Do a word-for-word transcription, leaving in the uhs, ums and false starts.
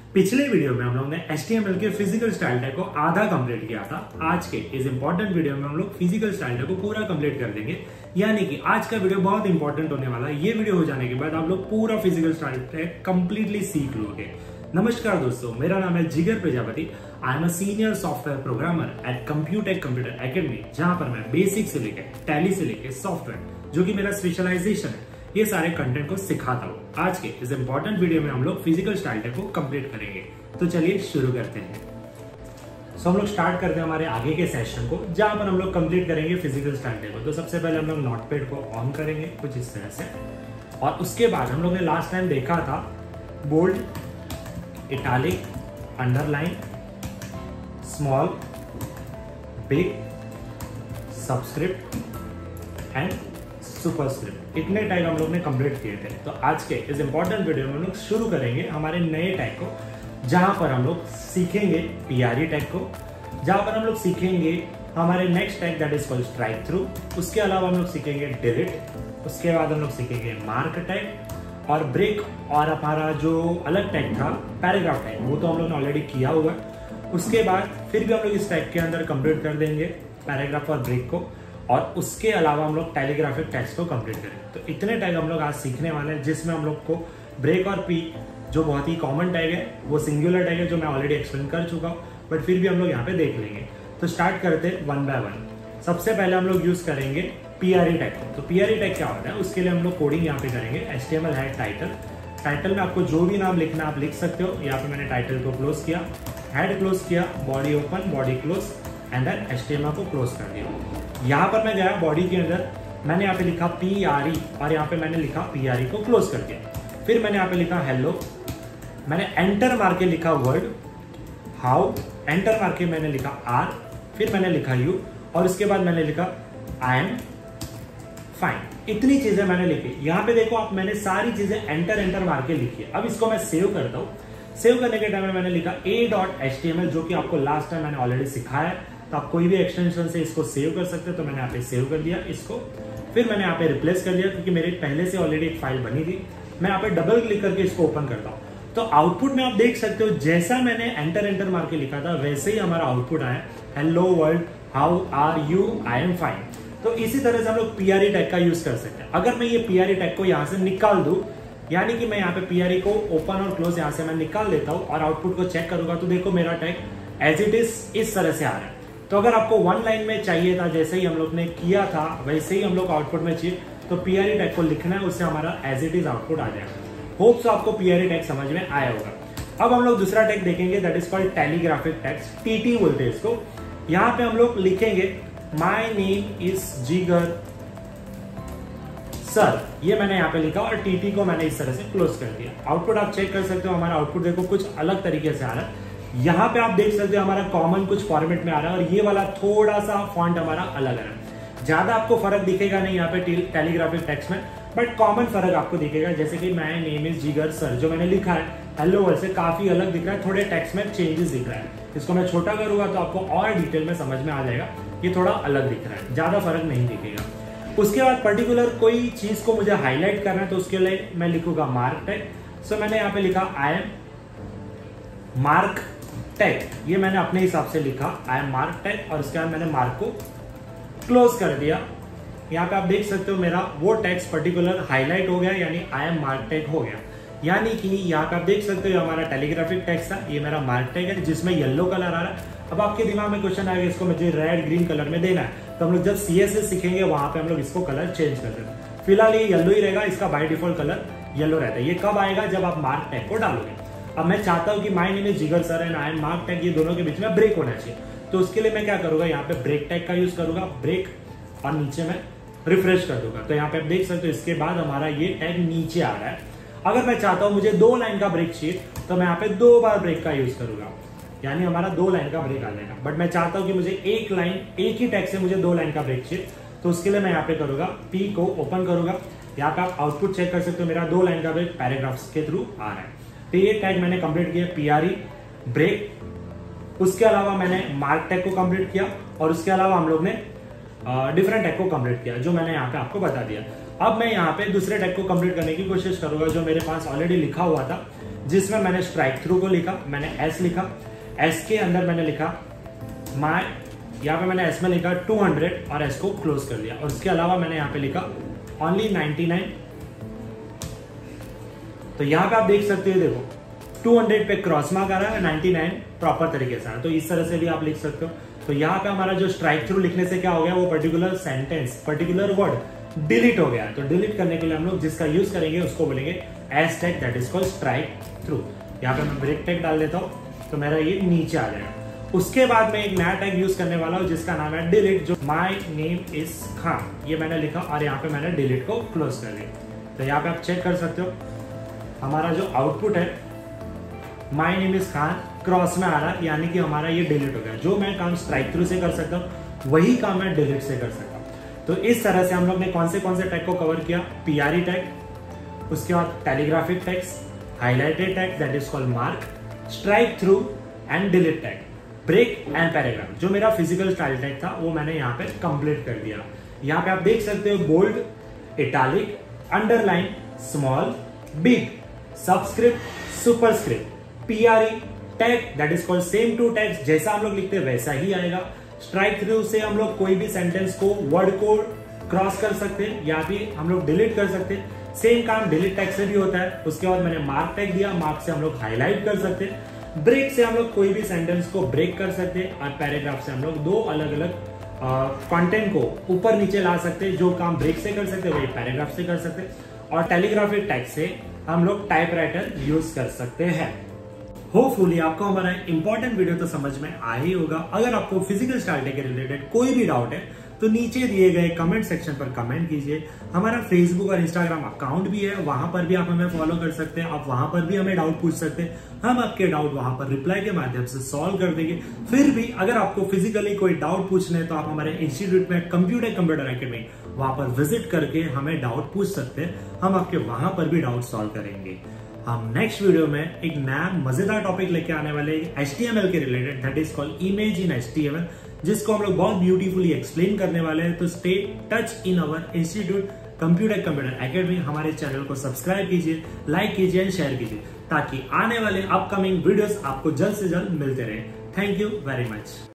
पिछले वीडियो में हम लोग ने एच टी एम एल के फिजिकल स्टाइल टैग को आधा कंप्लीट किया था। आज के इस इंपॉर्टेंट वीडियो में हम लोग फिजिकल स्टाइल टैग को पूरा कंप्लीट कर देंगे। यानी कि आज का वीडियो बहुत इंपॉर्टेंट होने वाला है। ये वीडियो हो जाने के बाद आप लोग पूरा फिजिकल स्टाइल टैग कंप्लीटली सीख लोगे। नमस्कार दोस्तों, मेरा नाम है Jigar Prajapati. I am a senior software programmer at Computech computer academy, जहां पर मैं बेसिक से लेकर टैली से लेकर सॉफ्टवेयर, जो कि मेरा स्पेशलाइजेशन है, ये सारे कंटेंट को सिखाता हूँ। आज के इस इंपॉर्टेंट वीडियो में हम लोग फिजिकल स्टाइल टैग को कंप्लीट करेंगे। तो चलिए शुरू करते हैं। सो so, हम लोग स्टार्ट करते हैं हमारे आगे के सेशन को, जहां पर हम लोग कंप्लीट करेंगे फिजिकल स्टाइल टैग को। तो सबसे पहले हम लोग नोटपैड को ऑन करेंगे कुछ इस तरह से, और उसके बाद हम लोग ने लास्ट टाइम देखा था bold, italic, underline, small, big, subscript and superscript. इतने टैग हम लोग ने कंप्लीट किए थे। तो आज के इस इंपॉर्टेंट वीडियो में हम लोग शुरू करेंगे हमारे नए टैग को, जहां पर हम लोग सीखेंगे पीआरई टैग को, जहां पर हम लोग सीखेंगे हमारे next tag that is called strike through. उसके अलावा हम लोग सीखेंगे डिलीट, उसके बाद हम लोग सीखेंगे मार्क टैग और ब्रेक, और हमारा जो अलग टैग था पैराग्राफ टैग, वो तो हम लोग ने ऑलरेडी किया हुआ है। उसके बाद फिर भी हम लोग इस टैग के अंदर कंप्लीट कर देंगे पैराग्राफ और ब्रेक को, और उसके अलावा हम लोग टेलीग्राफिक टैग्स को कंप्लीट करेंगे। तो इतने टैग हम लोग आज सीखने वाले हैं, जिसमें हम लोग को ब्रेक और पी, जो बहुत ही कॉमन टैग है, वो सिंगुलर टैग है, जो मैं ऑलरेडी एक्सप्लेन कर चुका हूँ, बट फिर भी हम लोग यहाँ पे देख लेंगे। तो स्टार्ट करते हैं वन बाय वन। सबसे पहले हम लोग यूज करेंगे पीआरई टैग को। तो पीआरई टैग क्या होता है, उसके लिए हम लोग कोडिंग यहाँ पे करेंगे। H T M L head title, title में आपको जो भी नाम लिखना आप लिख सकते हो। यहाँ पे मैंने टाइटल को क्लोज किया, हेड क्लोज किया, body open, body close, and then H T M L को क्लोज कर दिया। यहाँ पर मैं गया बॉडी के अंदर, मैंने यहाँ पे लिखा पी आर ई, और यहाँ पे मैंने लिखा पी आर ई को क्लोज कर दिया। फिर मैंने यहाँ पे लिखा हेलो, मैंने एंटर मार के लिखा वर्ड हाउ, एंटर मार के मैंने लिखा आर, फिर मैंने लिखा यू, और उसके बाद मैंने लिखा आई एम फाइन। इतनी चीजें मैंने लिखी। यहाँ पे देखो आप, मैंने सारी चीजें एंटर एंटर मार के लिखी है। अब इसको मैं सेव करता हूँ। सेव करने के टाइम में मैंने लिखा A dot H T M L, जो कि आपको लास्ट टाइम मैंने ऑलरेडी सिखाया है। तो आप कोई भी एक्सटेंशन से इसको सेव कर सकते हो। तो मैंने यहाँ पे सेव कर दिया इसको। फिर मैंने यहाँ पे रिप्लेस कर दिया, क्योंकि मेरे पहले से ऑलरेडी एक फाइल बनी थी। मैं यहाँ पे डबल क्लिक करके इसको ओपन करता हूँ। तो आउटपुट में आप देख सकते हो, जैसा मैंने एंटर एंटर मार के लिखा था, वैसे ही हमारा आउटपुट आया, hello world, how are you, I am fine. तो इसी तरह से हम लोग पीआरई टैग का यूज कर सकते हैं। अगर मैं ये पीआरई टैग को यहाँ से निकाल दूं, यानी कि मैं यहाँ पे पीआरई को ओपन और क्लोज यहाँ से मैं निकाल देता हूँ, और आउटपुट को चेक करूंगा, तो देखो मेरा टैग एज इट इज इस तरह से आ रहा है। तो अगर आपको वन लाइन में चाहिए था, जैसे ही हम लोग ने किया था वैसे ही हम लोग आउटपुट में चाहिए, तो पीआरई टैग को लिखना है, उससे हमारा एज इट इज आउटपुट आ जाएगा। होप सो आपको पीआरई टैग समझ में आया होगा। अब हम लोग दूसरा टैग देखेंगे, that is called telegraphic tags, TT बोलते हैं इसको। यहाँ पे हम लोग लिखेंगे my name is Jigar sir, ये मैंने यहाँ पे लिखा, और टीटी को मैंने इस तरह से क्लोज कर दिया। आउटपुट आप चेक कर सकते हो। हमारा आउटपुट देखो कुछ अलग तरीके से आ रहा है। यहाँ पे आप देख सकते हो हमारा कॉमन कुछ फॉर्मेट में आ रहा है, और ये वाला थोड़ा सा फॉन्ट हमारा अलग है। ज्यादा आपको फर्क दिखेगा नहीं यहाँ पे टेलीग्राफिक टेक्स्ट में, बट कॉमन फर्क आपको दिखेगा। जैसे कि my name is Jigar sir, जो मैंने लिखा है हेलो वर्ल्ड से काफी अलग दिख रहा है, थोड़े टेक्स्ट में चेंजेस दिख रहा है। इसको मैं छोटा करूंगा तो आपको और डिटेल में समझ में आ जाएगा। ये थोड़ा अलग दिख रहा है, ज्यादा फर्क नहीं दिखेगा। उसके बाद पर्टिकुलर कोई चीज को मुझे हाईलाइट करना है, तो उसके लिए मैं लिखूंगा मार्क टैग। सो मैंने यहाँ पे लिखा आई एम मार्क टैग, ये मैंने अपने हिसाब से लिखा आई एम मार्क टैग, और उसके बाद मैंने मार्क को क्लोज कर दिया। यहाँ पे आप देख सकते हो मेरा वो टेक्स्ट पर्टिकुलर हाईलाइट हो गया, यानी आई एम मार्क टैग हो गया। यानी कि यहाँ पे आप देख सकते हो हमारा टेलीग्राफिक टेक्स्ट था, ये मेरा मार्क टैग है, जिसमें येलो कलर आ रहा है। अब आपके दिमाग में क्वेश्चन आएगा, इसको मुझे रेड ग्रीन कलर में देना है, तो हम लोग जब सीएसएस सीखेंगे वहां पे हम लोग इसको कलर चेंज कर देते हैं। फिलहाल ये येलो ही रहेगा, इसका बाय डिफॉल्ट कलर येलो रहता है। ये कब आएगा, जब आप मार्क टैग को डालोगे। अब मैं चाहता हूँ कि my name is Jigar sir and I am mark tag, ये दोनों के बीच में ब्रेक होना चाहिए। तो उसके लिए मैं क्या करूंगा, यहाँ पे ब्रेक टैग का यूज करूंगा, ब्रेक, और नीचे में रिफ्रेश कर दूंगा। तो यहाँ पे आप देख सकते हो, इसके बाद हमारा ये टैग नीचे आ रहा है। अगर मैं चाहता हूं मुझे दो लाइन का ब्रेक चाहिए, तो मैं यहाँ पे दो बार ब्रेक का यूज करूंगा, यानी हमारा दो लाइन का ब्रेक आ जाएगा। बट मैं चाहता हूं कि मुझे एक लाइन, एक ही टैग से मुझे दो लाइन का ब्रेक चाहिए, तो उसके लिए मैं यहाँ पे करूंगा पी को ओपन करूंगा। यहाँ पे आप आउटपुट चेक कर सकते हो, मेरा दो लाइन का ब्रेक पैराग्राफ्स के थ्रू आ रहा है। तो ये टैग मैंने कंप्लीट किया, पीआरई ब्रेक। उसके अलावा मैंने मार्क टैग को कंप्लीट किया, और उसके अलावा हम लोग ने डिफरेंट टैग को कंप्लीट किया, जो मैंने यहाँ पे आपको बता दिया। अब मैं यहाँ पे दूसरे टैग को कंप्लीट करने की कोशिश करूंगा, जो मेरे पास ऑलरेडी लिखा हुआ था, जिसमें मैंने स्ट्राइक थ्रू को लिखा, मैंने एस लिखा, एस के अंदर मैंने लिखा माय, यहाँ पे मैंने एस में लिखा टू हंड्रेड और एस को क्लोज कर दिया। और उसके अलावा मैंने यहाँ पे लिखा ओनली नाइंटी नाइन। तो यहाँ पे आप देख सकते हो, देखो टू हंड्रेड पे क्रॉस मार्क आ रहा है, नाइंटी नाइन प्रॉपर तरीके से आ रहा है। तो इस तरह से भी आप लिख सकते हो। तो यहाँ पे हमारा जो स्ट्राइक थ्रू लिखने से क्या हो गया, वो particular sentence, particular word delete हो गया। तो डिलीट करने के लिए हम लोग जिसका यूज करेंगे उसको बोलेंगे S tag, that is called strike through. यहाँ पे मैं ब्रेक टैग डाल देता हूँ तो मेरा ये नीचे आ जाएगा। उसके बाद मैं एक नया टैग यूज करने वाला हूँ जिसका नाम है डिलीट, जो माय नेम इज खान, ये मैंने लिखा और यहाँ पे मैंने डिलीट को क्लोज कर दिया। तो यहाँ पे आप चेक कर सकते हो हमारा जो आउटपुट है my name is Khan cross में आ रहा है, यानी कि हमारा ये डिलीट हो गया। जो मैं काम स्ट्राइक थ्रू से कर सकता हूँ वही काम मैं डिलीट से कर सकता हूँ। तो इस तरह से हम लोग ने कौन से कौन से टैग को कवर किया, पीआरई टैग, उसके बाद telegraphic tags, highlighted tag that is called mark, strike through and delete tag, break and paragraph. जो मेरा फिजिकल स्टाइल टैग था वो मैंने यहाँ पे कंप्लीट कर दिया। यहाँ पे आप देख सकते हो bold, italic, underline, small, big, subscript, superscript, P R E tag that is called same to tags, जैसा हम लोग लिखते हैं वैसा ही आएगा। स्ट्राइक थ्रू से हम लोग कोई भी सेंटेंस को, वर्ड को क्रॉस कर सकते हैं या फिर हम लोग डिलीट कर सकते हैं। सेम काम डिलीट टैग से भी होता है। उसके बाद मैंने मार्क टैग दिया, मार्क से हम लोग हाईलाइट कर सकते हैं। ब्रेक से हम लोग कोई भी सेंटेंस को ब्रेक कर सकते हैं और पैराग्राफ से हम लोग दो अलग अलग कंटेंट को ऊपर नीचे ला सकते हैं। जो काम ब्रेक से कर सकते हैं वही पैराग्राफ से कर सकते हैं। और टेलीग्राफिक टैग से हम लोग टाइपराइटर यूज कर सकते हैं। होपफुली आपको हमारा इंपॉर्टेंट वीडियो तो समझ में आ ही होगा। अगर आपको फिजिकल स्टाइल टैग के रिलेटेड कोई भी डाउट है तो नीचे दिए गए कमेंट सेक्शन पर कमेंट कीजिए। हमारा फेसबुक और इंस्टाग्राम अकाउंट भी है, वहां पर भी आप हमें फॉलो कर सकते हैं। आप वहां पर भी हमें डाउट पूछ सकते हैं, हम आपके डाउट वहां पर रिप्लाई के माध्यम से सॉल्व कर देंगे। फिर भी अगर आपको फिजिकली कोई डाउट पूछने हैं तो आप हमारे इंस्टीट्यूट में कंप्यूटर कंप्यूटर एकेडमी वहां पर विजिट करके हमें डाउट पूछ सकते हैं। हम आपके वहां पर भी डाउट सॉल्व करेंगे। हम नेक्स्ट वीडियो में एक नया मजेदार टॉपिक लेके आने वाले एच टी एम एल के related, that is called image in H T M L, जिसको हम लोग बहुत ब्यूटीफुली एक्सप्लेन करने वाले हैं। तो stay touch in our institute computer computer academy. हमारे चैनल को सब्सक्राइब कीजिए, लाइक कीजिए एंड शेयर कीजिए, ताकि आने वाले अपकमिंग वीडियोस आपको जल्द से जल्द मिलते रहे। Thank you very much.